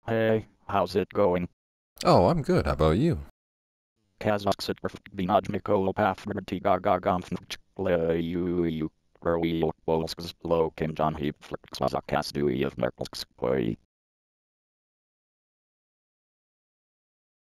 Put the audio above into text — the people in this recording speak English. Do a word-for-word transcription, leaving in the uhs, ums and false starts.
Hey, how's it going? Oh, I'm good. How about you? Kazaksit Vinajmiko Pafrti Gagagam you you Rui Wolsks Lo Kim John Heap Flixmazakas Dui of Merkelskoi.